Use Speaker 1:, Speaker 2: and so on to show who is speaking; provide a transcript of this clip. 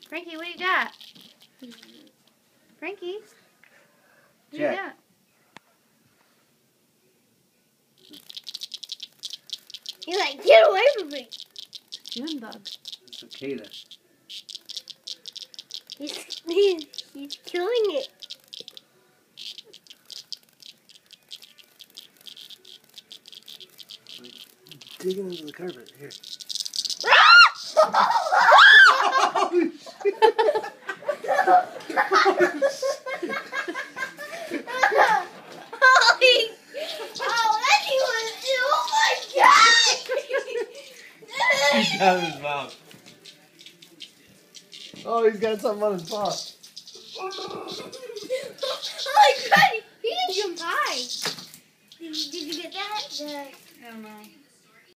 Speaker 1: Frankie, what do you got? Frankie, what do you
Speaker 2: Jack.
Speaker 1: got?
Speaker 3: You're like, get away from me.
Speaker 1: June bug.
Speaker 2: Cicada.
Speaker 3: He's killing it.
Speaker 2: Digging into the carpet. Here. He's got his mouth. Oh, he's got something on his paw.
Speaker 3: Oh, he can jump high. Did you get that?
Speaker 1: I don't know.